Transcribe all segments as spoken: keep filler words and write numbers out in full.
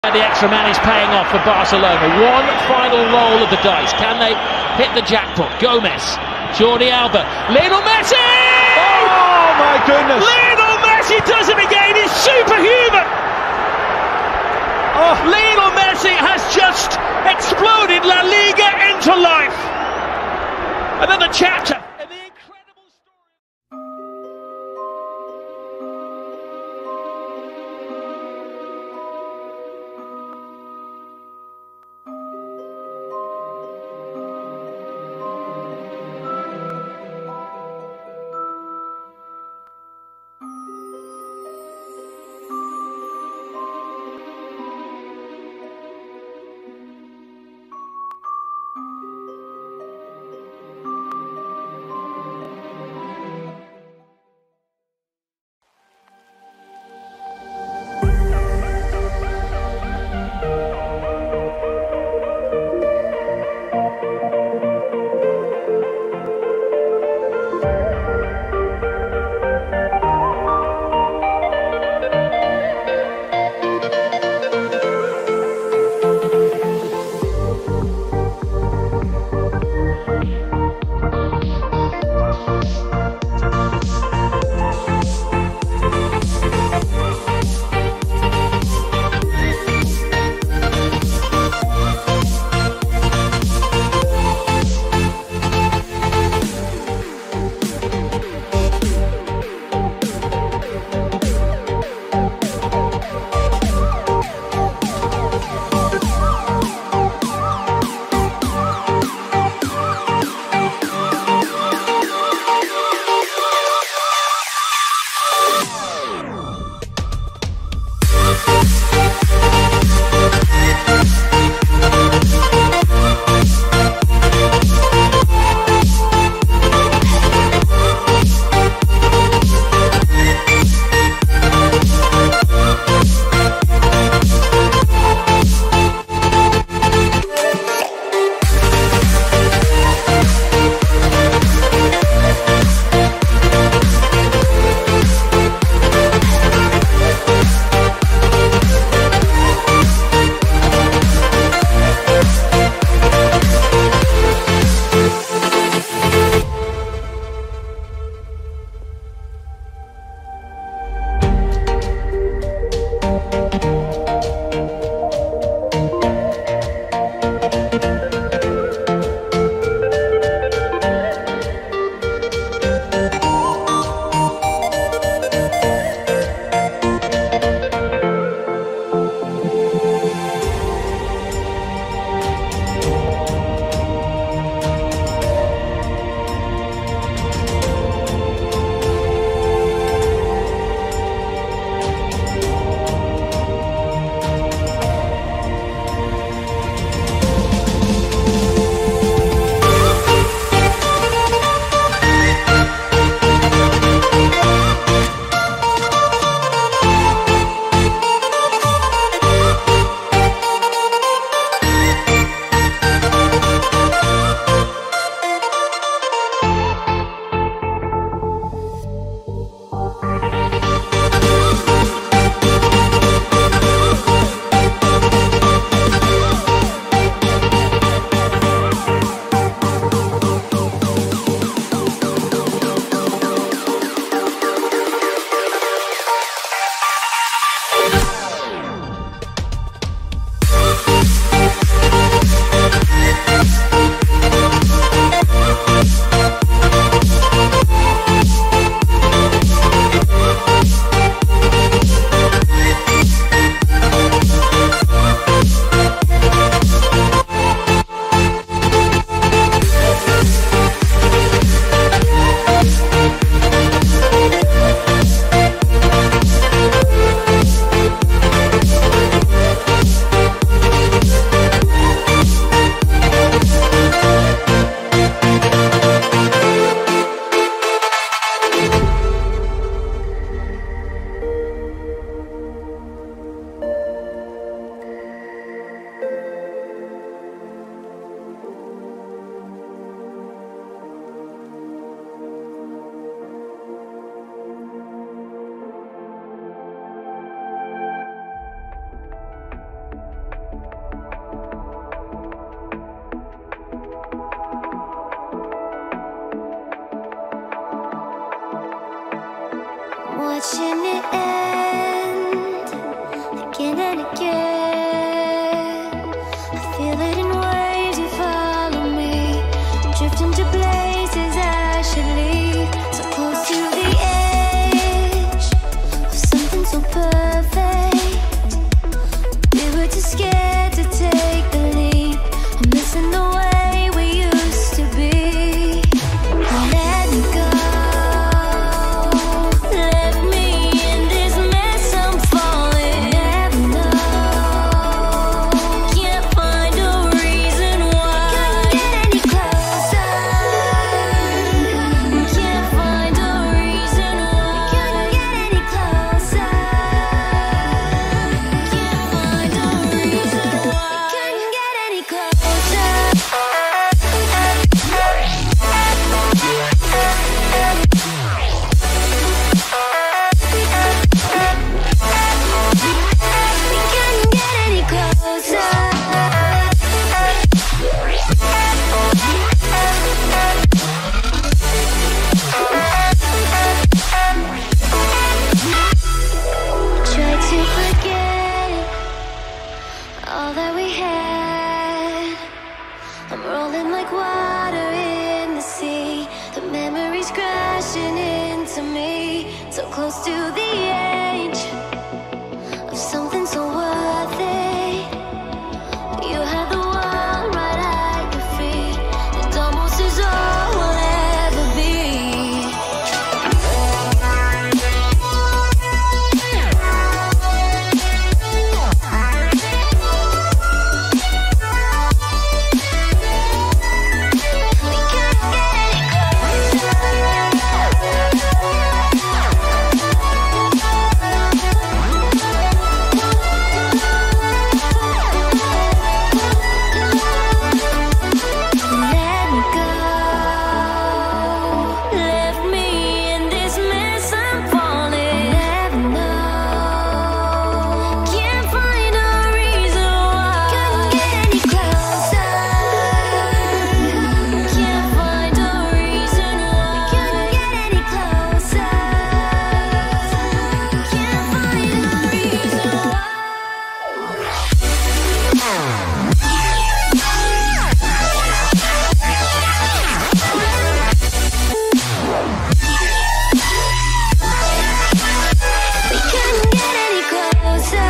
The extra man is paying off for Barcelona. One final roll of the dice. Can they hit the jackpot? Gomez, Jordi Alba, Lionel Messi! Oh my goodness! Lionel Messi does it again. He's superhuman. Oh, Lionel Messi has just exploded La Liga into life. Another chapter. scared to take the leap. I'm missing the way we used to be. Let me go. Left me in this mess I'm falling. Never know. Can't find a reason why. Couldn't get any closer. Can't find a reason why. Couldn't get any closer. Can't find a reason why. Couldn't get any closer. We couldn't get any closer. Tried to forget all that we had. I'm rolling like water in the sea. The memories crashing into me. So close to the edge of something so worth it. You had the world right at your feet. It almost is all we'll ever be. We can't get any closer. Let me go. Left me in this mess I'm falling. Never know. Can't find a reason why. Couldn't get any closer. Can't find a reason why. Couldn't get any closer. Can't find a reason why. We couldn't get any closer.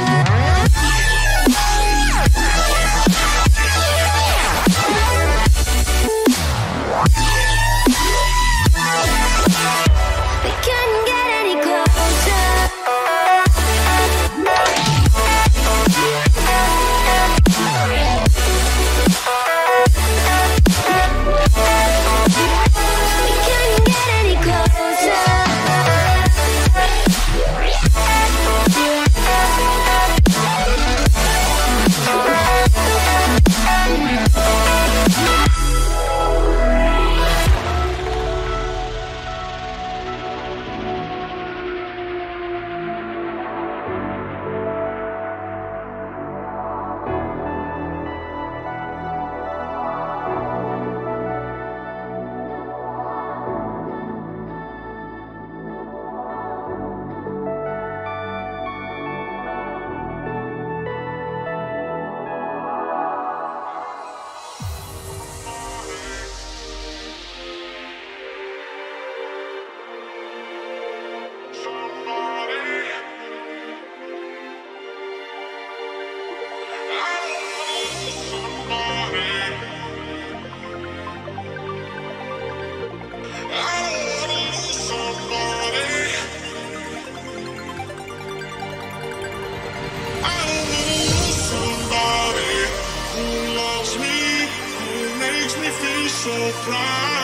We couldn't get any closer. We couldn't get any closer. So proud.